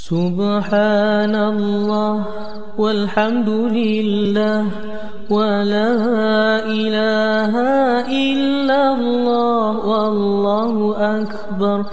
Subhanallah walhamdulillah wala ilaha illallah wallahu akbar.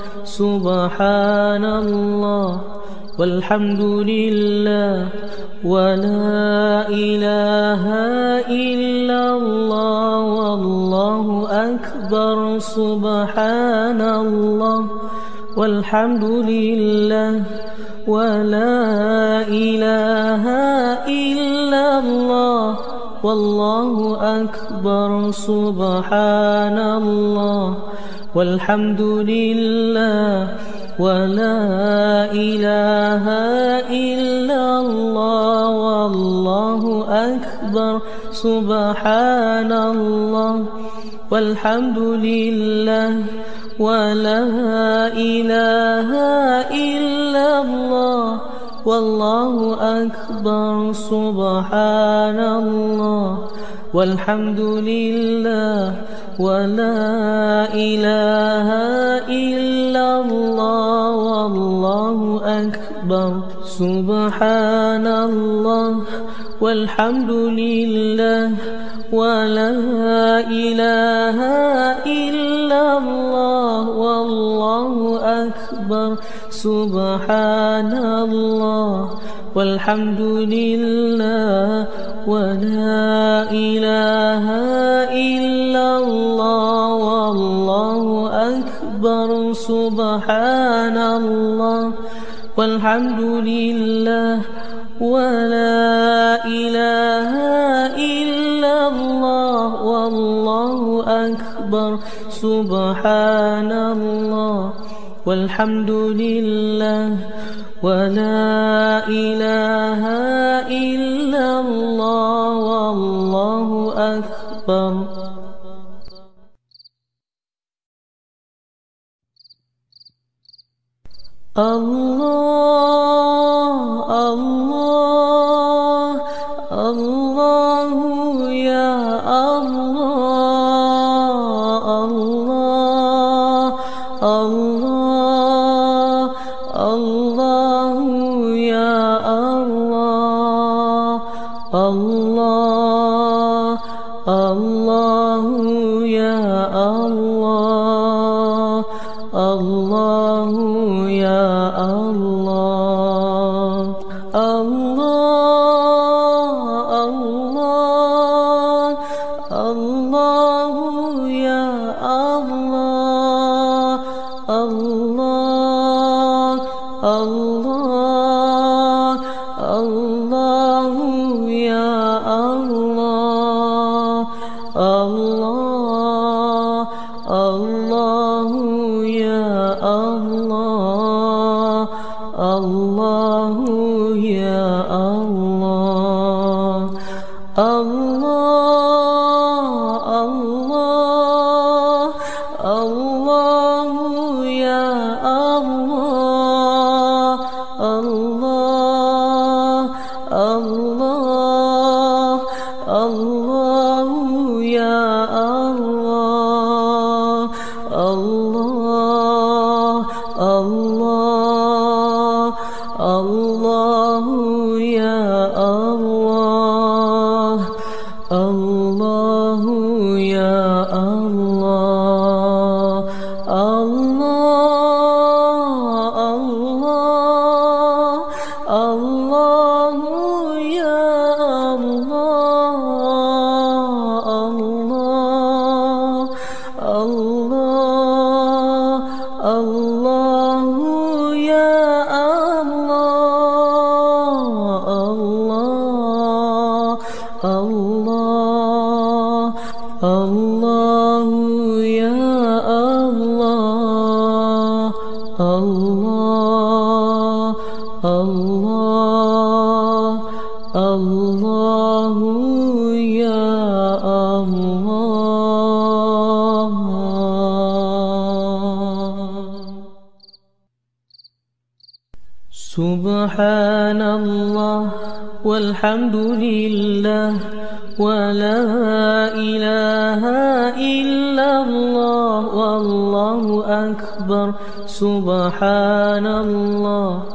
Subhanallah walhamdulillah wala ilaha illallah wallahu akbar. Subhanallah walhamdulillah wala ilaha illallah wallahu akbar. Subhanallah walhamdulillah wala ilaha illallah wallahu akbar. Subhanallah walhamdulillah wala ilaha illallah wallahu akbar. Subhanallah walhamdulillah wala ilaha illallah wallahu akbar. Subhanallah walhamdulillah wala ilaha illallah wallahu akbar. Subhanallah walhamdulillah wala ilaha illallah wallahu akbar. Subhanallah walhamdulillah wala ilaha illallah wallahu akbar. Subhanallah walhamdulillah wala ilaha illallah wallahu akbar. Allah Allah Allahu ya Allah Allah Allah Allahu ya Allah Allah Allahu ya Allah Allahu ya Allah Allah Allah Allahu ya Allah Allah Allah Allahu ya Allah Allah Allahu ya Allah Allahu ya Allah Allah Allah Allahu ya Allah Allah Allah Allahu ya Allah Allah Allah Allahu ya Allah Allahu ya Allah Allah Allah Allahu ya Allah Allah Allahu ya Allah Allah Allahu ya Allah Allah Allah Allahu ya Allah. Subhanallah walhamdulillah wala ilaha illallah wallahu akbar. Subhanallah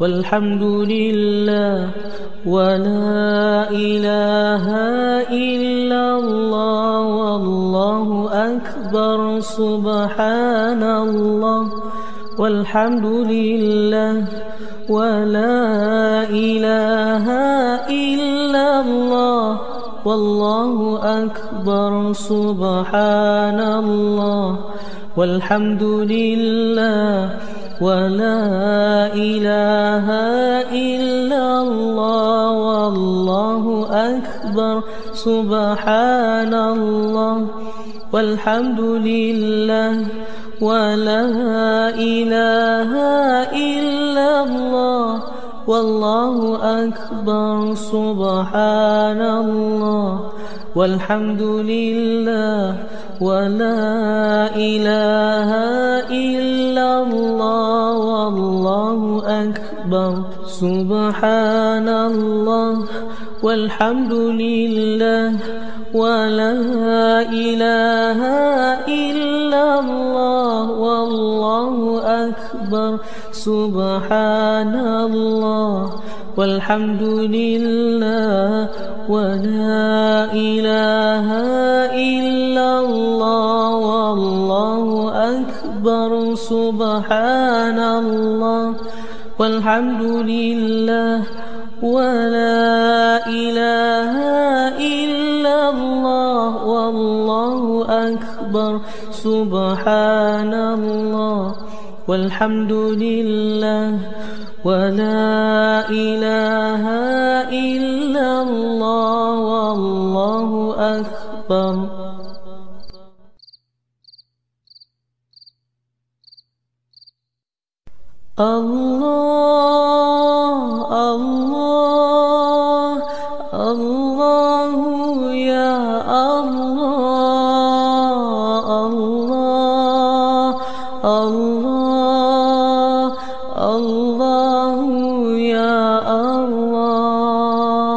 والحمد لله ولا إله إلا الله والله أكبر سبحان الله والحمد لله ولا إله إلا الله والله أكبر سبحان الله والحمد لله ولا إله إلا الله والله أكبر سبحان الله والحمد لله ولا إله إلا الله والله أكبر سبحان الله والحمد لله ولا إله إلا الله والله أكبر سبحان الله والحمد لله ولا إله إلا الله والله أكبر سبحان الله والحمد لله ولا إله إلا الله والله أكبر سبحان الله والحمد لله ولا إله إلا الله والله أكبر سبحان الله والحمد لله ولا إله إلا الله والله أكبر الله الله الله يا الله الله الله الله يا الله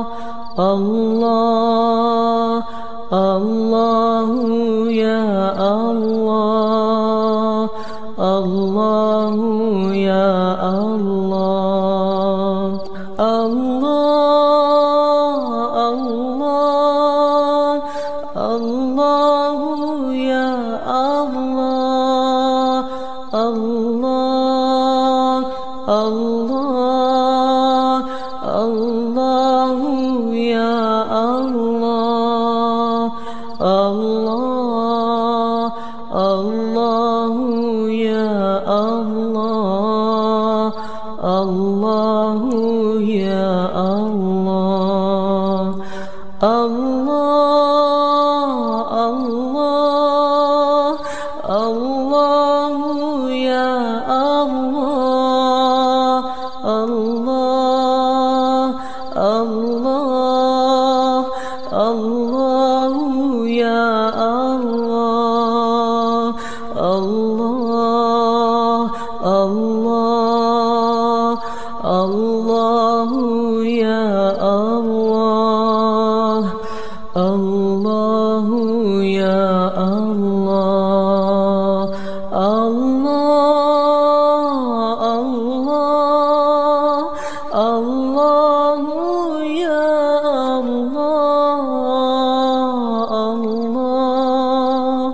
الله الله يا الله الله يا الله الله الله الله يا الله الله الله الله يا الله الله الله يا الله الله يا الله الله الله الله يا الله الله الله الله يا الله الله الله الله يا الله الله يا الله الله الله الله يا الله الله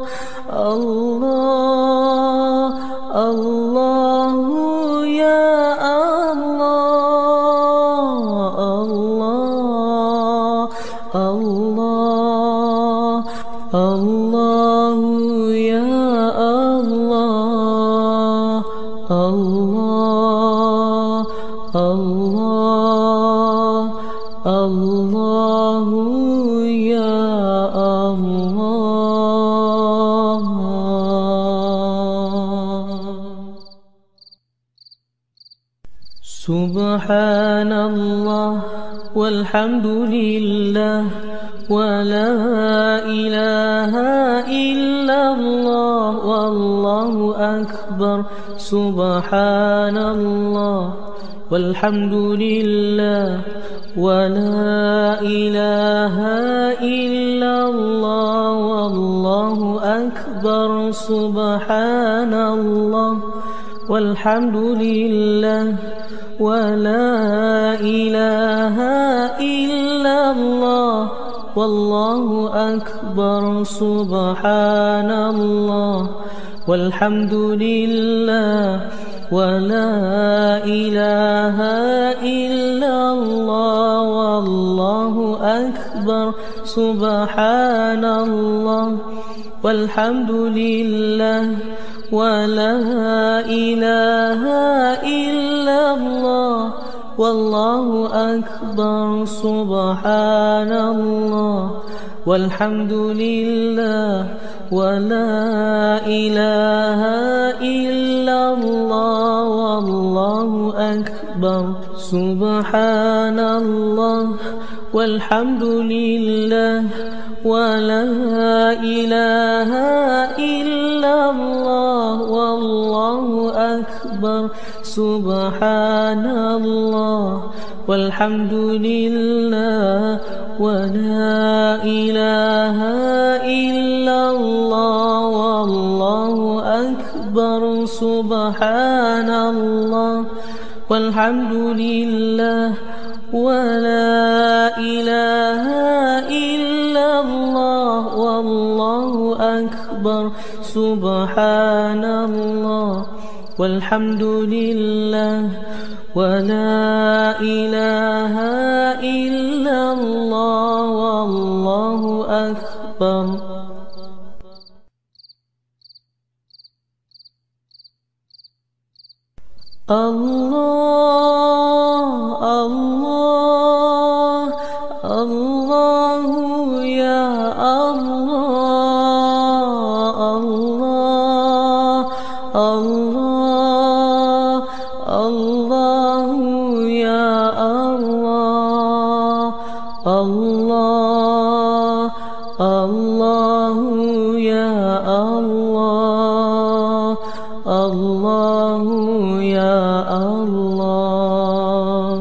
الله الله يا الله الله الله الله يا الله الله الله الله يا الله سبحان الله والحمد لله ولا إله إلا الله والله أكبر سبحان الله والحمد لله ولا إله إلا الله والله أكبر سبحان الله والحمد لله ولا إله إلا الله والله أكبر سبحان الله والحمد لله ولا إله إلا الله والله أكبر سبحان الله والحمد لله ولا إله إلا الله والله أكبر سبحان الله والحمد لله ولا إله إلا الله والله أكبر سبحان الله والحمد لله ولا إله إلا الله والله أكبر سبحان الله والحمد لله ولا إله إلا الله والله أكبر سبحان الله والحمد لله ولا إله إلا الله والله أكبر سبحان الله والحمد لله ولا إله إلا الله والله أكبر. الله الله الله يا الله الله الله الله يا الله الله الله يا الله الله يا الله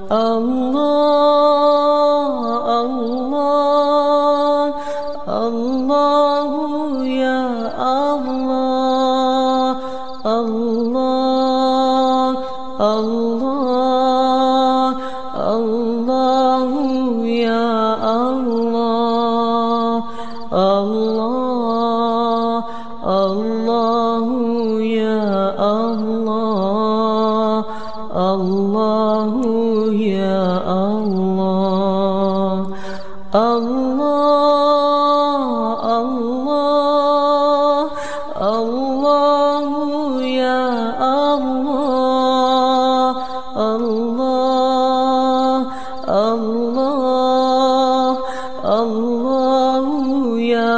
الله الله الله يا الله الله الله الله يا الله الله الله يا الله الله يا الله الله الله الله يا الله الله الله الله يا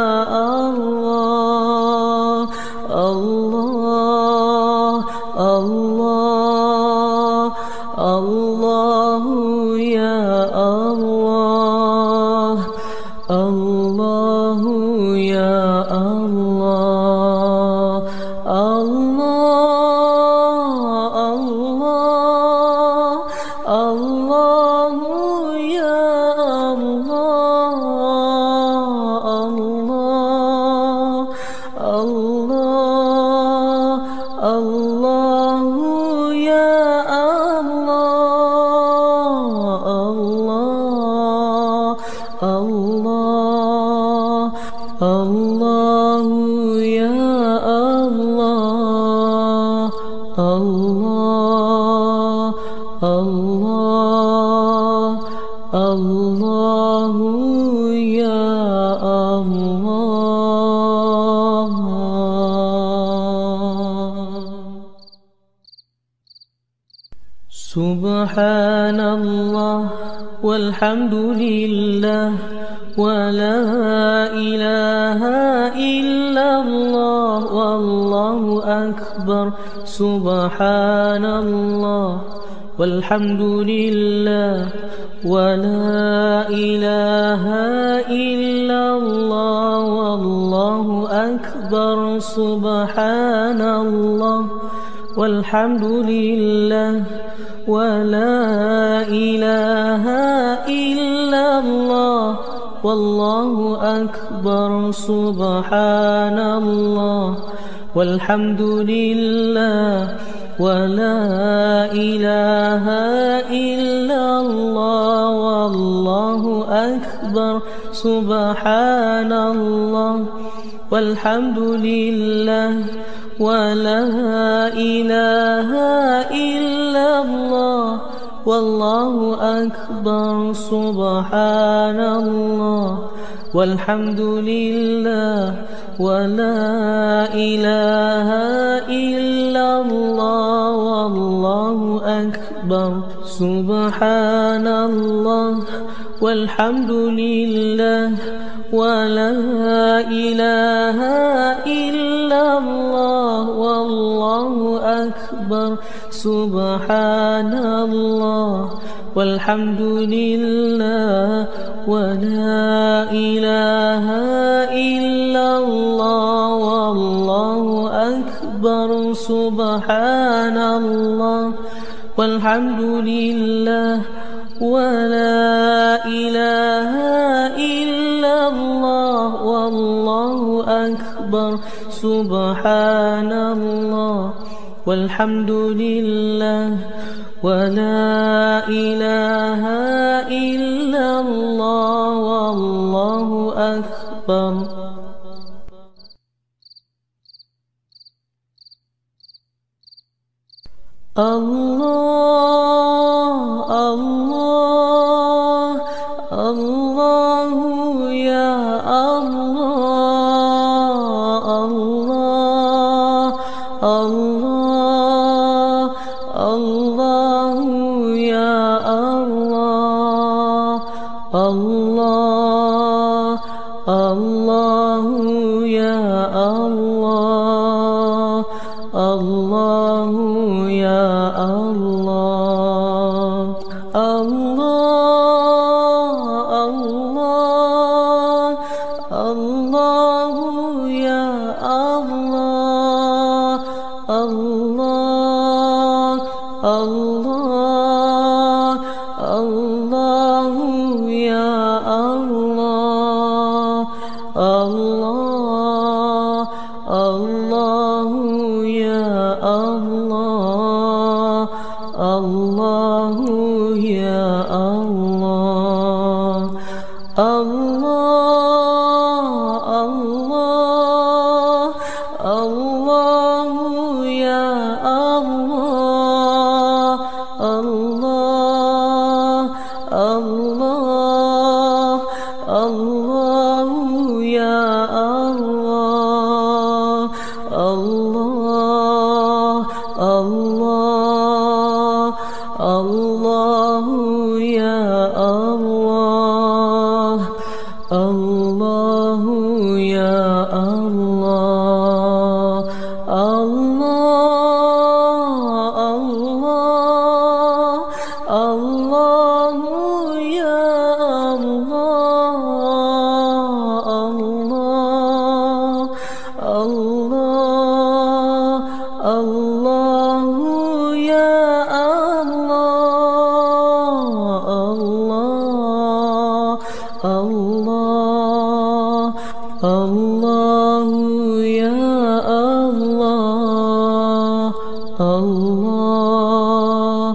الله الله الله الله يا الله الله يا الله الله الله الله يا الله الله الله يا الله الله الله يا الله الله الله الله يا الله. سبحان الله والحمد لله ولا إله إلا الله والله أكبر سبحان الله والحمد لله ولا إله إلا الله والله أكبر سبحان الله والحمد لله ولا إله إلا الله والله أكبر سبحان الله والحمد لله ولا إله إلا الله والله أكبر سبحان الله والحمد لله ولا إله إلا الله والله أكبر سبحان الله والحمد لله ولا إله إلا الله والله أكبر سبحان الله والحمد لله ولا إله إلا الله والله أكبر سبحان الله والحمد لله ولا إله إلا الله والله أكبر سبحان الله والحمد لله ولا إله إلا الله والله أكبر سبحان الله والحمد لله ولا إله إلا الله والله أكبر. الله الله الله يا الله الله الله الله يا الله الله الله يا الله الله يا الله الله الله الله يا الله الله الله الله يا الله الله الله يا الله الله يا الله الله الله الله يا الله الله الله الله يا الله الله الله الله يا الله الله يا الله الله الله الله يا الله الله الله الله يا الله الله الله الله يا الله الله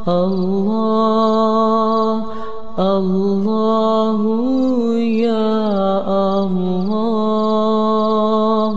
الله الله يا الله.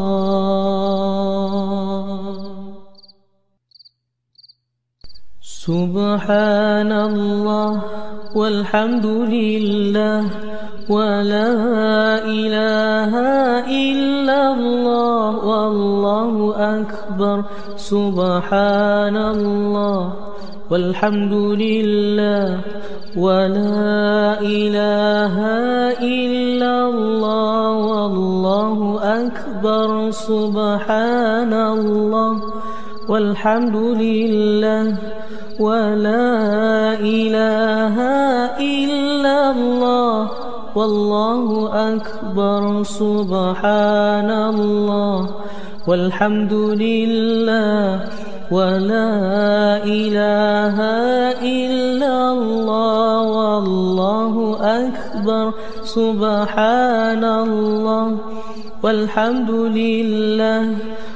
سبحان الله والحمد لله ولا إله إلا الله والله أكبر سبحان الله والحمد لله ولا إله إلا الله والله أكبر سبحان الله والحمد لله ولا إله إلا الله والله أكبر سبحان الله والحمد لله ولا إله إلا الله والله أكبر سبحان الله والحمد لله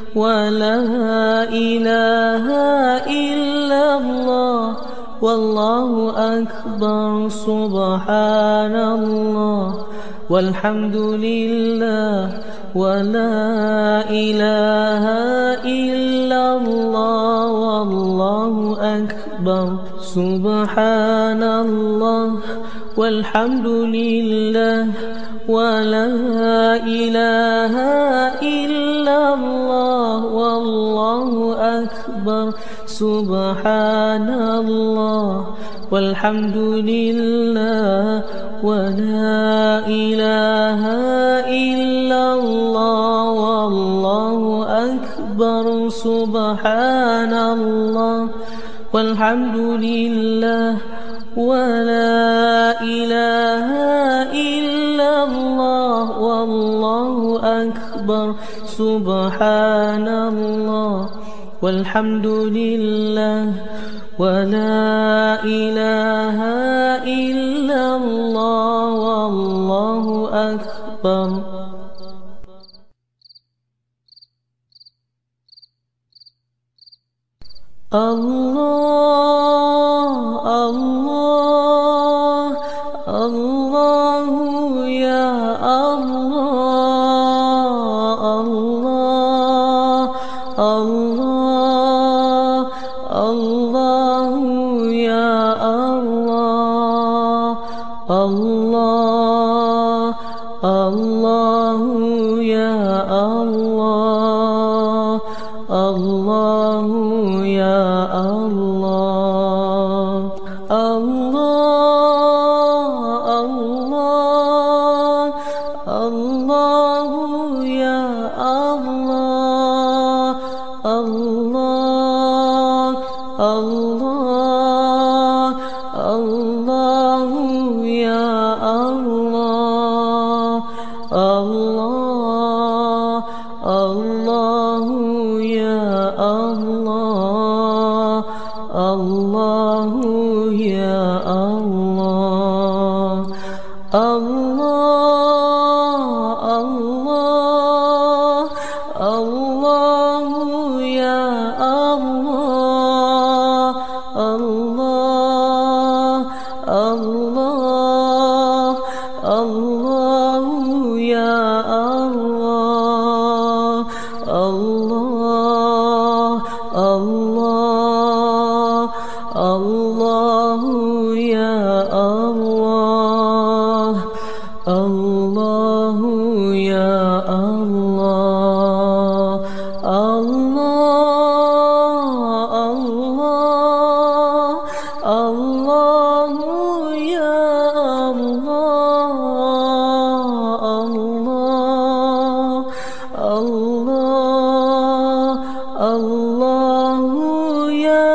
ولا إله إلا الله والله أكبر سبحان الله والحمد لله ولا إله إلا الله والله أكبر سبحان الله والحمد لله ولا إله إلا الله والله أكبر سبحان الله والحمد لله ولا إله إلا الله والله أكبر سبحان الله والحمد لله ولا إله إلا الله والله أكبر سبحان الله والحمد لله ولا إله إلا الله والله أكبر. الله الله الله يا الله الله الله الله يا الله الله الله يا الله الله يا الله الله الله الله يا الله الله الله الله يا الله الله الله يا الله الله يا الله الله الله الله يا الله الله الله الله يا الله الله الله الله يا الله الله يا الله الله الله الله يا الله الله الله يا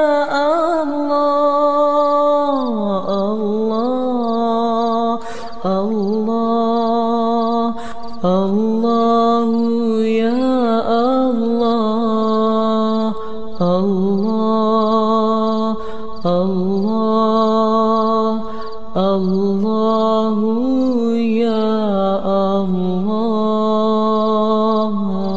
الله الله الله الله يا الله الله الله الله يا الله.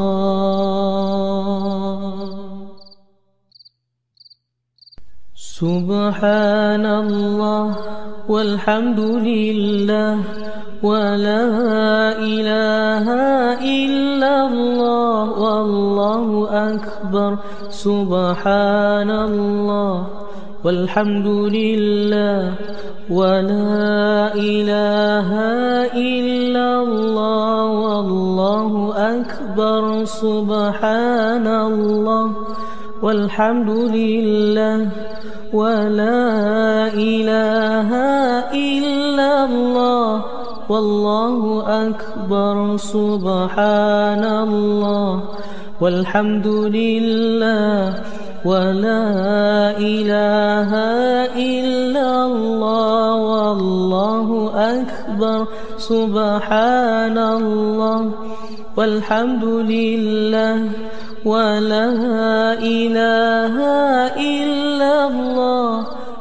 سبحان الله والحمد لله ولا إله إلا الله والله أكبر سبحان الله والحمد لله ولا إله إلا الله والله أكبر سبحان الله والحمد لله ولا إله إلا الله والله أكبر سبحان الله والحمد لله ولا إله إلا الله والله أكبر سبحان الله والحمد لله ولا إله إلا الله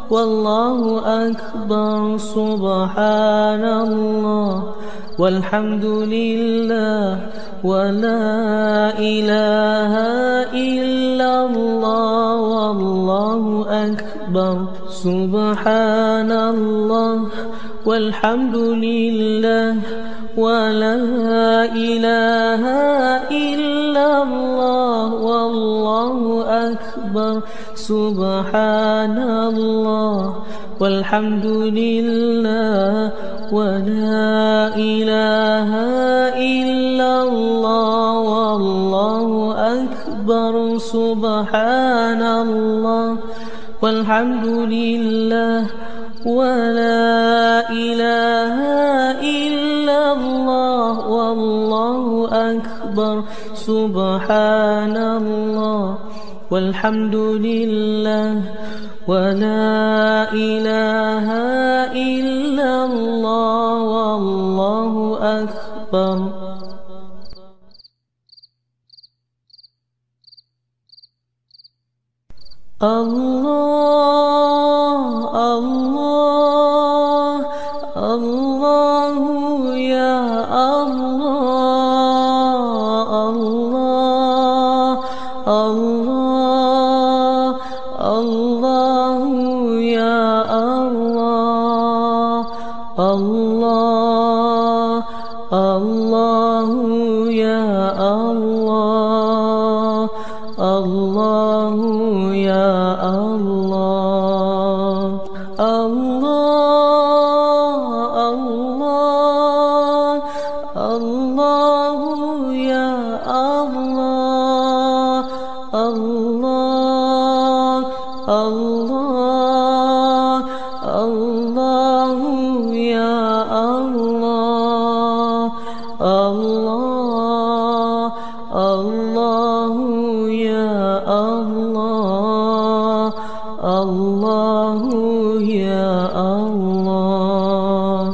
والله أكبر سبحان الله والحمد لله ولا إله إلا الله والله أكبر سبحان الله والحمد لله ولا إله إلا الله والله أكبر سبحان الله والحمد لله ولا إله إلا الله والله أكبر سبحان الله والحمد لله ولا إله إلا الله والله أكبر سبحان الله والحمد لله ولا إله إلا الله والله أكبر. الله الله الله يا الله الله الله الله يا الله الله الله يا الله الله يا الله الله الله الله يا الله الله الله الله يا الله الله الله يا الله الله يا الله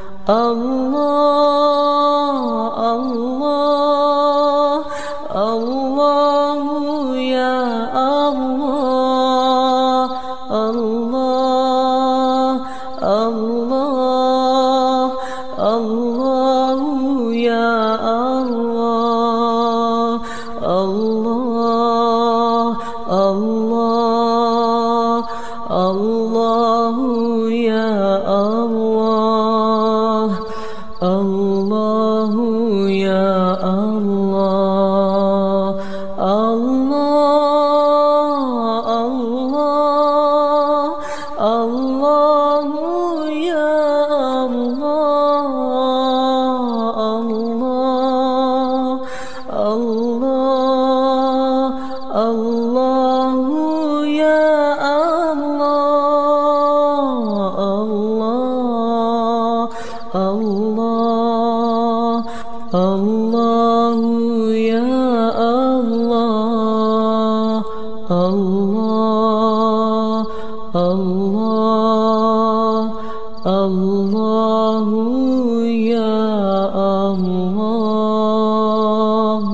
الله الله الله يا الله الله الله الله يا الله الله الله الله يا الله الله يا الله الله الله الله يا الله الله الله الله يا الله الله الله الله يا الله الله الله الله يا الله.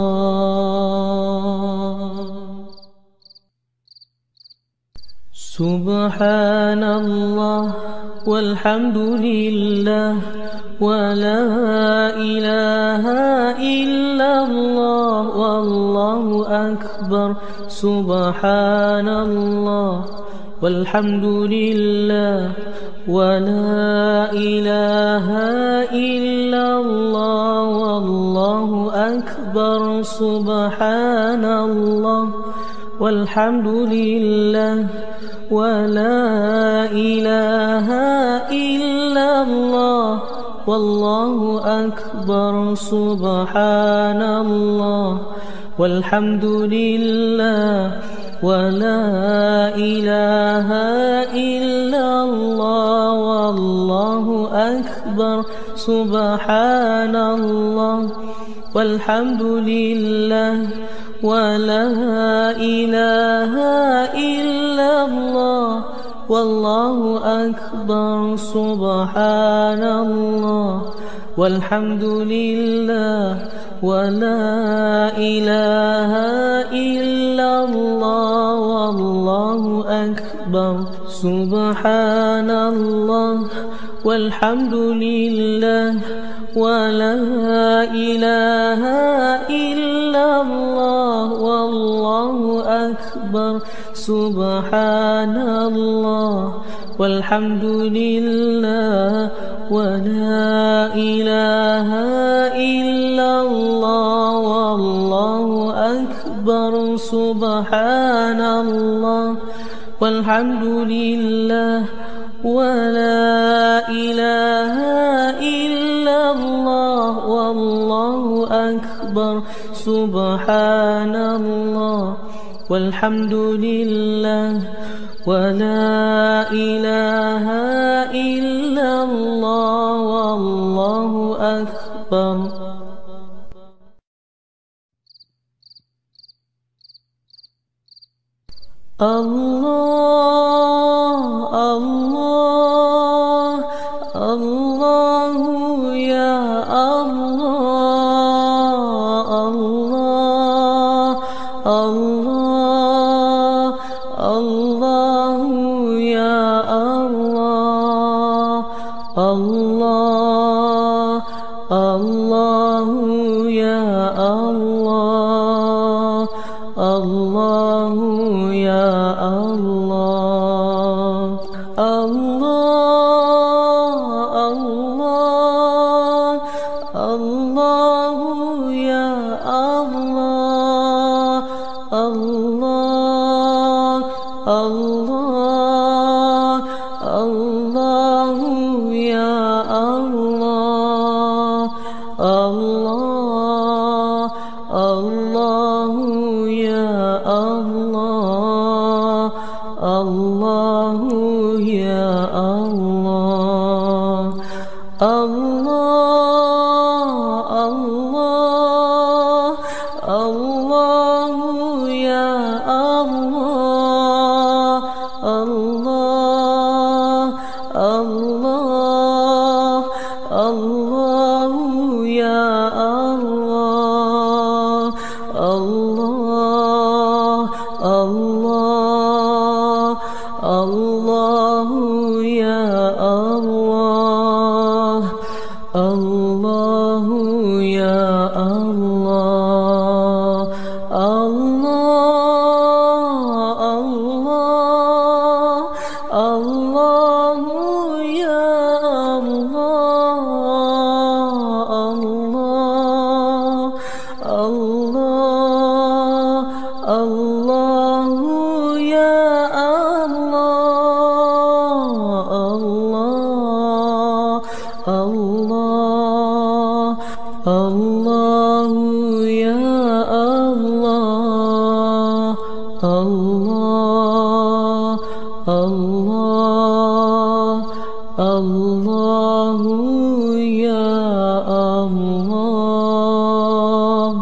سبحان الله والحمد لله ولا إله إلا الله والله أكبر سبحان الله والحمد لله ولا إله إلا الله والله أكبر سبحان الله والحمد لله ولا إله إلا الله والله أكبر سبحان الله والحمد لله ولا إله إلا الله والله أكبر سبحان الله والحمد لله ولا إله إلا الله والله أكبر سبحان الله والحمد لله ولا إله إلا الله والله أكبر أكبر سبحان الله والحمد لله ولا إله إلا الله والله أكبر سبحان الله والحمد لله ولا إله إلا الله والله أكبر سبحان الله والحمد لله ولا إله إلا الله والله أكبر سبحان الله والحمد لله ولا إله إلا الله والله أكبر. الله الله الله يا الله الله الله الله يا الله الله الله يا الله الله يا الله الله الله الله يا الله الله الله الله يا الله الله الله يا الله الله يا الله الله الله الله يا الله الله الله الله يا الله الله الله الله يا الله الله يا الله الله الله الله يا الله الله الله يا الله الله الله الله يا الله الله الله الله يا الله.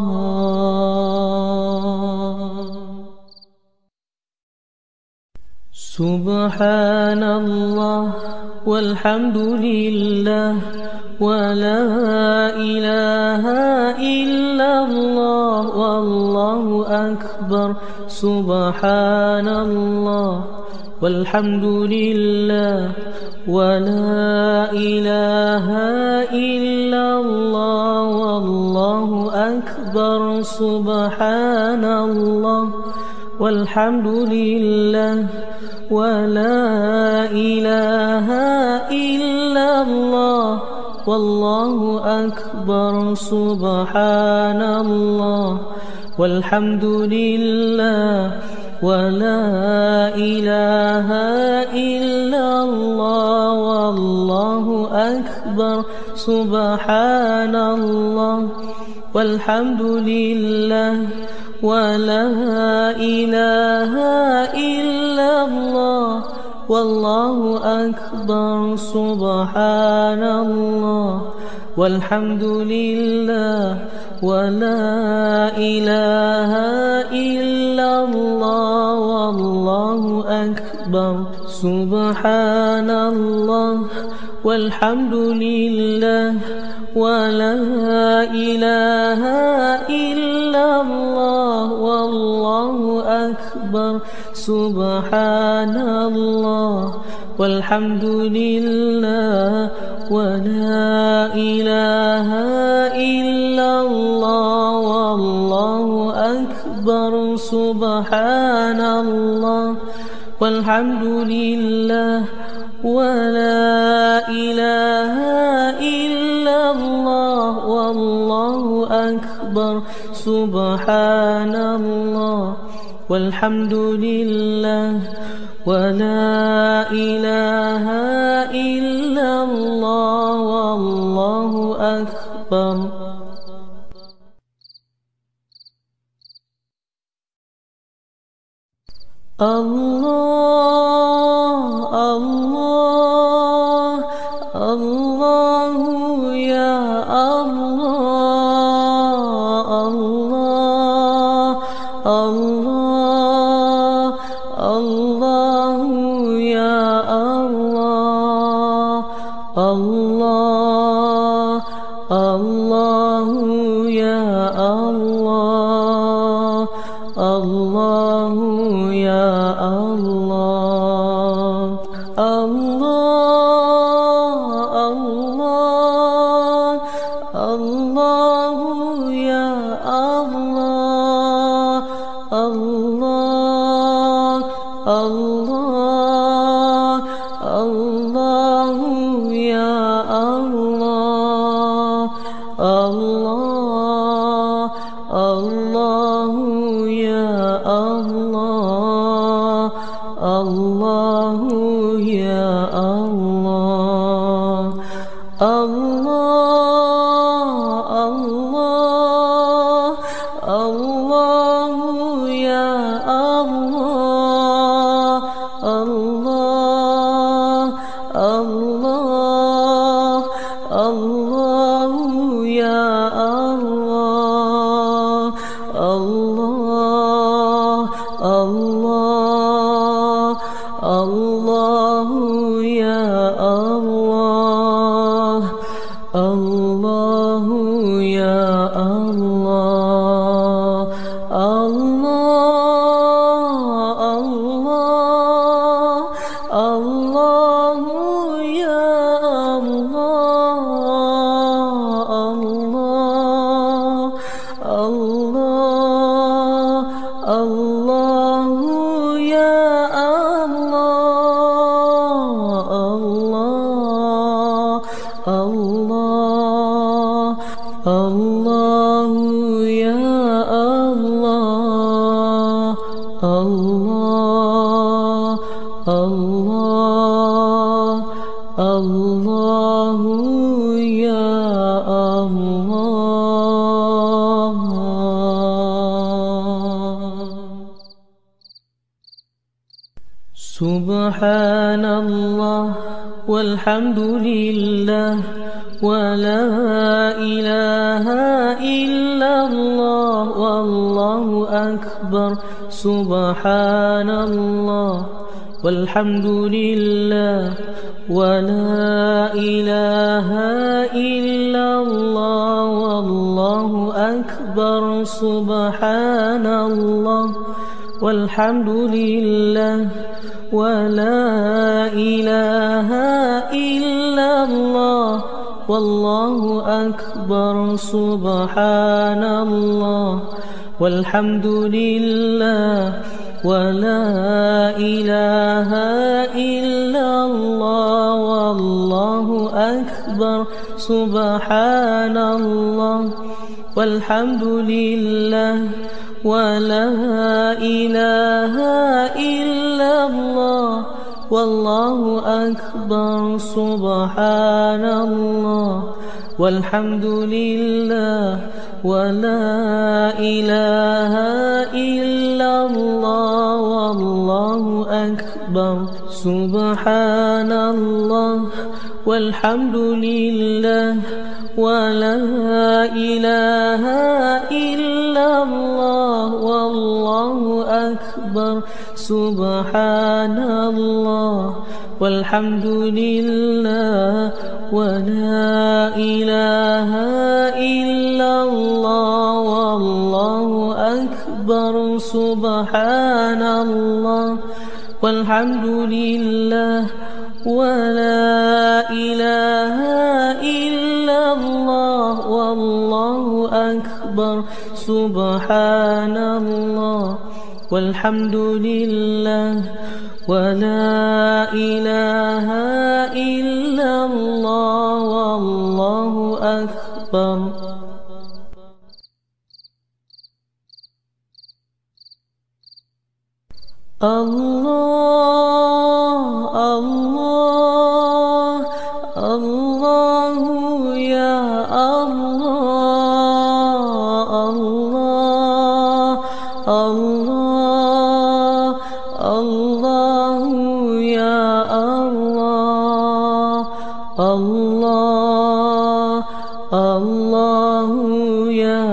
سبحان الله والحمد لله ولا إله إلا الله والله أكبر سبحان الله والحمد لله ولا إله إلا الله والله أكبر سبحان الله والحمد لله ولا إله إلا الله والله أكبر سبحان الله والحمد لله ولا إله إلا الله والله أكبر سبحان الله والحمد لله ولا إله إلا الله والله أكبر سبحان الله والحمد لله ولا إله إلا الله والله أكبر سبحان الله والحمد لله ولا إله إلا الله والله أكبر سبحان الله والحمد لله ولا إله إلا الله والله أكبر سبحان الله والحمد لله ولا إله إلا الله والله أكبر سبحان الله والحمد لله ولا إله إلا الله والله أكبر. الله الله الله يا الله الله الله الله يا الله الله الله يا الله الله يا الله الله الله الله يا الله الله الله الله يا الله الله الله يا الله الله يا الله الله الله الله يا الله الله الله الله يا الله الله الله الله يا الله الله يا الله الله الله الله يا الله الله الله يا الله الله الله يا الله الله الله الله يا الله. سبحان الله والحمد لله ولا إله إلا الله والله أكبر سبحان الله والحمد لله ولا إله إلا الله والله أكبر سبحان الله والحمد لله ولا إله إلا الله والله أكبر سبحان الله والحمد لله ولا إله إلا الله والله أكبر سبحان الله والحمد لله ولا إله إلا الله والله أكبر سبحان الله والحمد لله ولا إله إلا الله والله أكبر سبحان الله والحمد لله ولا إله إلا الله والله أكبر سبحان الله والحمد لله ولا إله إلا الله والله أكبر أكبر سبحان الله والحمد لله ولا إله إلا الله والله أكبر سبحان الله والحمد لله ولا إله إلا الله والله أكبر. الله الله الله يا الله الله الله الله يا الله الله الله يا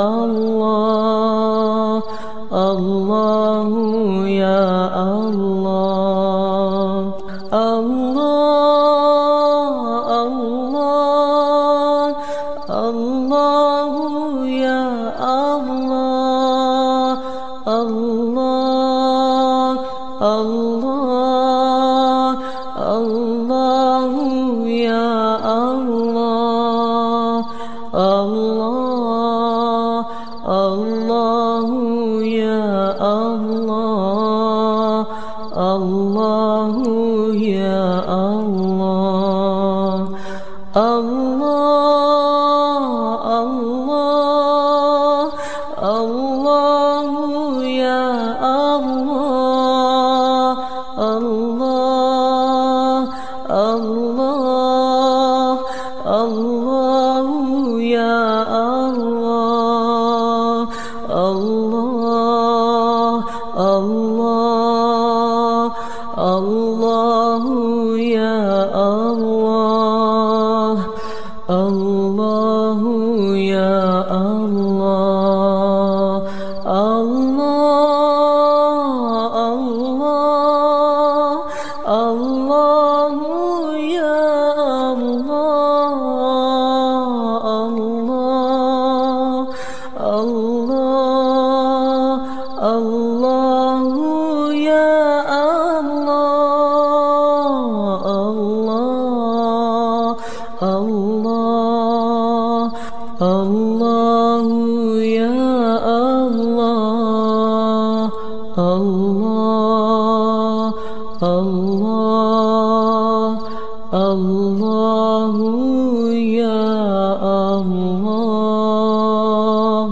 الله الله يا الله الله الله الله يا الله الله الله الله يا الله الله الله يا الله الله يا الله الله الله الله يا الله الله الله الله يا الله الله الله الله يا الله الله يا الله الله الله الله يا الله الله الله يا الله الله الله الله يا الله الله الله الله يا الله.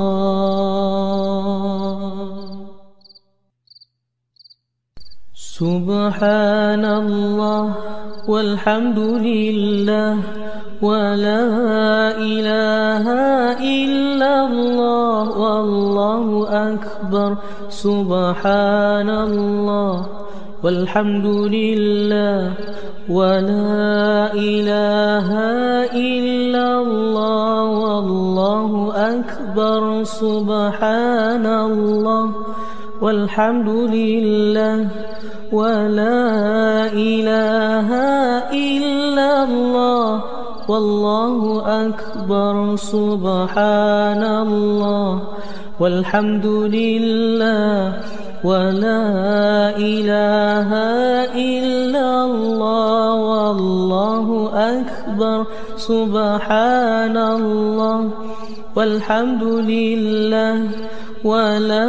سبحان الله والحمد لله ولا إله إلا الله والله أكبر سبحان الله والحمد لله ولا إله إلا الله والله أكبر سبحان الله والحمد لله ولا إله إلا الله والله أكبر سبحان الله والحمد لله ولا إله إلا الله والله أكبر سبحان الله والحمد لله ولا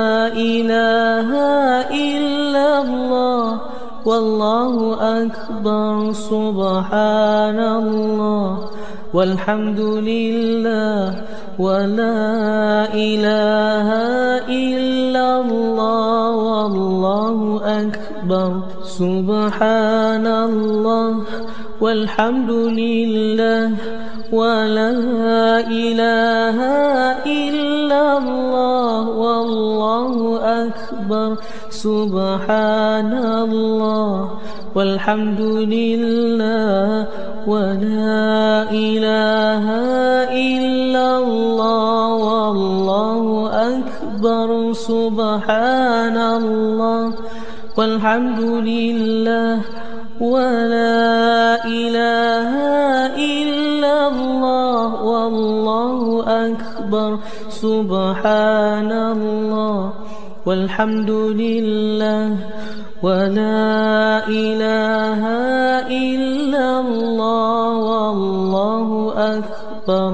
إله إلا الله والله أكبر سبحان الله والحمد لله ولا إله إلا الله والله أكبر سبحان الله والحمد لله ولا إله إلا الله والله أكبر سبحان الله والحمد لله ولا إله إلا الله والله أكبر سبحان الله والحمد لله ولا إله إلا الله والله أكبر سبحان الله والحمد لله ولا إله إلا الله والله أكبر.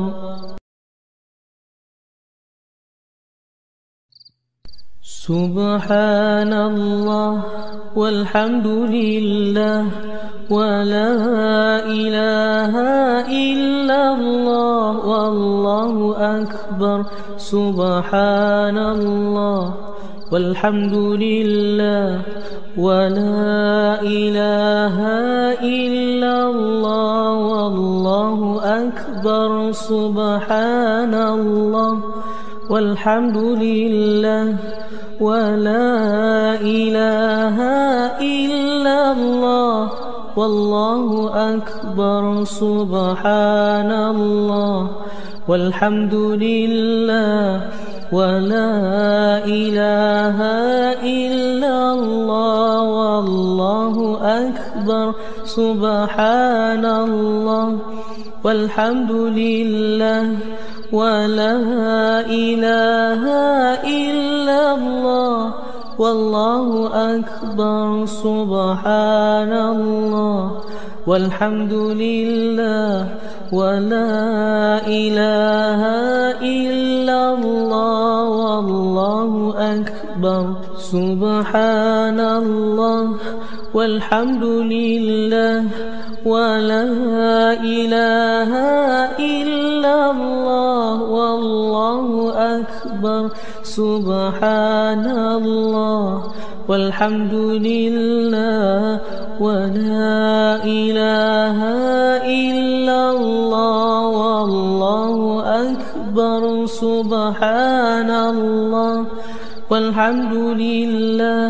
سبحان الله والحمد لله ولا إله إلا الله والله أكبر. سبحان الله والحمد لله ولا إله إلا الله والله أكبر. سبحان الله والحمد لله ولا إله إلا الله والله أكبر. سبحان الله والحمد لله ولا إله إلا الله والله أكبر. سبحان الله والحمد لله ولا إله إلا الله والله أكبر. سبحان الله والحمد لله ولا إله إلا الله والله أكبر. سبحان الله والحمد لله ولا إله إلا الله والله أكبر. سبحان الله والحمد لله ولا إله إلا الله والله أكبر. سبحان الله والحمد لله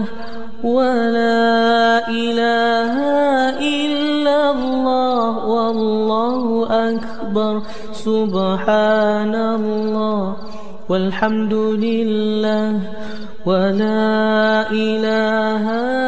ولا إله إلا الله والله أكبر. سبحان الله والحمد لله ولا إله